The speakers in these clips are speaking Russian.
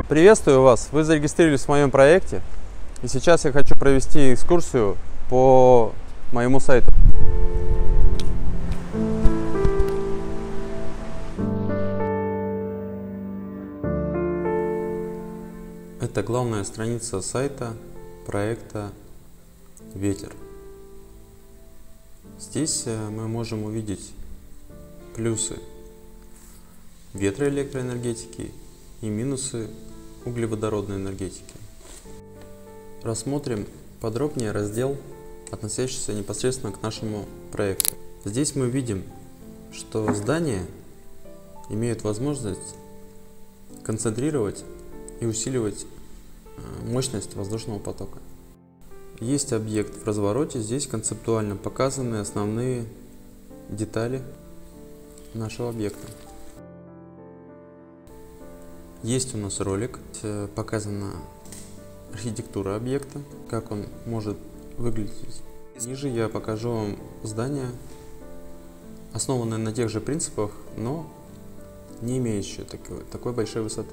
Приветствую вас! Вы зарегистрировались в моем проекте, и сейчас я хочу провести экскурсию по моему сайту. Это главная страница сайта проекта Ветер. Здесь мы можем увидеть плюсы ветроэлектроэнергетики и минусы углеводородной энергетики. Рассмотрим подробнее раздел, относящийся непосредственно к нашему проекту. Здесь мы видим, что здания имеют возможность концентрировать и усиливать мощность воздушного потока. Есть объект в развороте, здесь концептуально показаны основные детали нашего объекта. Есть у нас ролик, показана архитектура объекта, как он может выглядеть. Ниже я покажу вам здание, основанное на тех же принципах, но не имеющее такой большой высоты.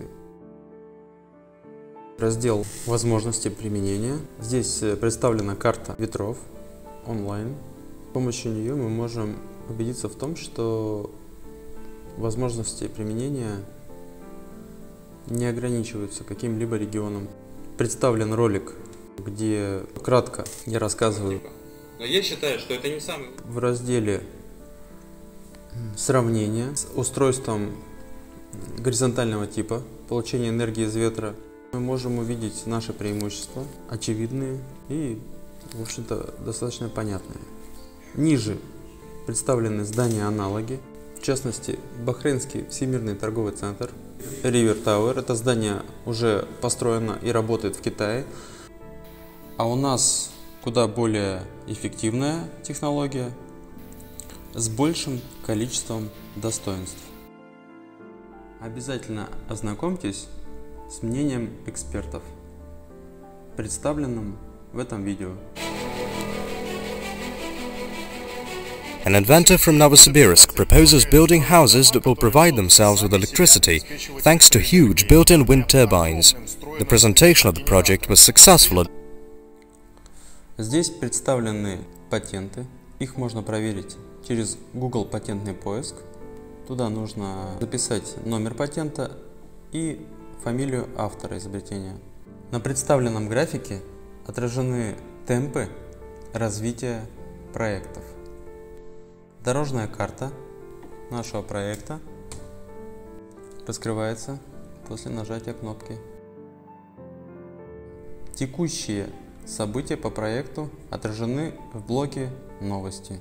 Раздел «Возможности применения». Здесь представлена карта ветров онлайн. С помощью нее мы можем убедиться в том, что возможности применения не ограничиваются каким-либо регионом. Представлен ролик, где кратко я рассказываю. Но я считаю, что это не самый... В разделе «Сравнение» с устройством горизонтального типа получения энергии из ветра мы можем увидеть наши преимущества, очевидные и, в общем-то, достаточно понятные. Ниже представлены здания-аналоги, в частности, Бахрейнский всемирный торговый центр, River Tower. Это здание уже построено и работает в Китае. А у нас куда более эффективная технология с большим количеством достоинств. Обязательно ознакомьтесь с мнением экспертов, представленным в этом видео. An inventor from Novosibirsk proposes building houses that will provide themselves with electricity thanks to huge built-in wind turbines. The presentation of the project was successful. Здесь представлены патенты. Их можно проверить через Google патентный поиск. Туда нужно записать номер патента и фамилию автора изобретения. На представленном графике отражены темпы развития проектов. Дорожная карта нашего проекта раскрывается после нажатия кнопки. Текущие события по проекту отражены в блоке «Новости».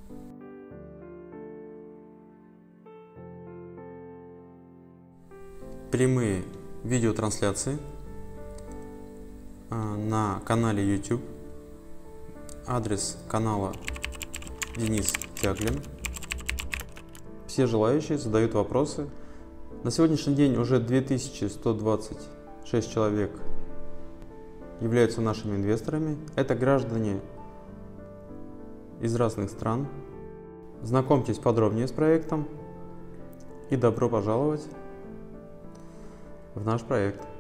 Прямые видеотрансляции на канале YouTube. Адрес канала Денис Тяглин. Все желающие задают вопросы. На сегодняшний день уже 2126 человек являются нашими инвесторами. Это граждане из разных стран. Знакомьтесь подробнее с проектом и добро пожаловать в наш проект.